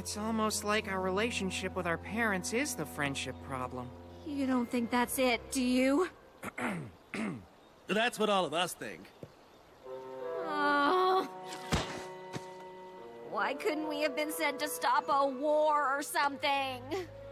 It's almost like our relationship with our parents is the friendship problem. You don't think that's it, do you? That's what all of us think. Oh. Why couldn't we have been sent to stop a war or something?